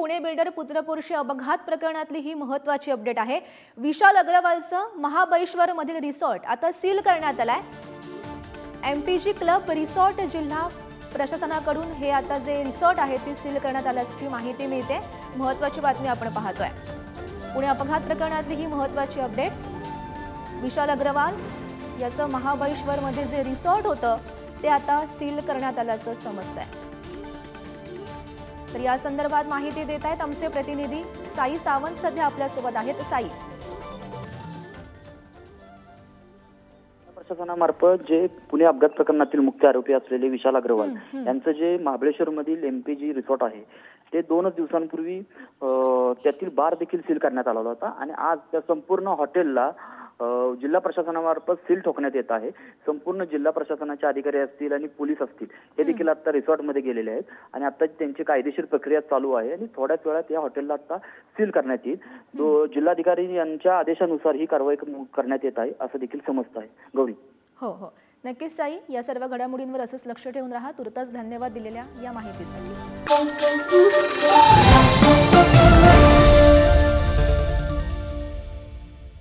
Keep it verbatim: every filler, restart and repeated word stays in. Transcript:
Pune builder पुत्रपुरुषी अपघात प्रकरणातली ही महत्त्वाची अपडेट आहे। विशाल अग्रवालचं महाबळेश्वर मधील रिसॉर्ट आता सील करण्यात आलाय। एमपीजी क्लब रिसॉर्ट जिल्हा प्रशासनाकडून हे आता जे रिसॉर्ट आहे ते सील करण्यात आल्याची माहिती मिळते। महत्त्वाची बातमी आपण पाहतोय। पुणे अपघात प्रकरणातली ही महत्त्वाची अपडेट। विशाल अग्रवाल याचं महाबळेश्वर मध्ये जे रिसॉर्ट होतं ते आता सील करण्यात आल्याचं समजतंय। तर या संदर्भात माहिती देत आहेत आमचे प्रतिनिधी साई सावंत सध्या आपल्या सोबत आहेत। साई, प्रशासनामार्फत जे पुणे अपघात प्रकरणातील मुख्य आरोपी असलेले विशाल अग्रवाल यांचं जे महाबळेश्वर मधील एमपीजी रिसॉर्ट आहे ते दोनच दिवसांपूर्वी त्यातील बार देखील सील करण्यात आला होता आणि आज त्या संपूर्ण हॉटेलला जिल्हा प्रशासनामार्फत सील ठोकण्यात येत आहे। संपूर्ण जिल्हा प्रशासनाचे अधिकारी असतील आणि पोलीस असतील हे देखील आता रिसॉर्टमध्ये गेलेले आहेत आणि आता त्यांची कायदेशीर प्रक्रिया चालू आहे आणि थोड्याच वेळात या हॉटेलला आता सील करण्यात येईल। जिल्हाधिकारी यांच्या आदेशानुसार ही कारवाई करण्यात येत आहे असं देखील समजतं आहे। गौरी, हो हो नक्कीच साई, या सर्व घडामोडींवर असंच लक्ष ठेवून राहा। तुर्तास धन्यवाद दिलेल्या या माहितीसाठी।